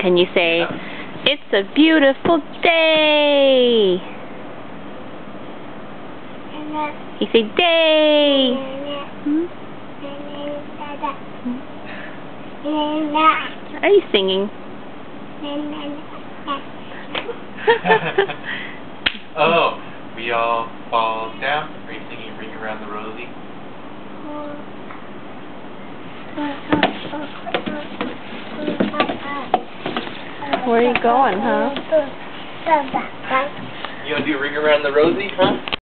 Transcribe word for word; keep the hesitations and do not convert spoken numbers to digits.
And you say, "It's a beautiful day." You say, "Day." Hmm? Are you singing? Oh, we all fall down. Are you singing Ring Around the Rosie? Where are you going, huh? You gonna do Ring Around the Rosie, huh?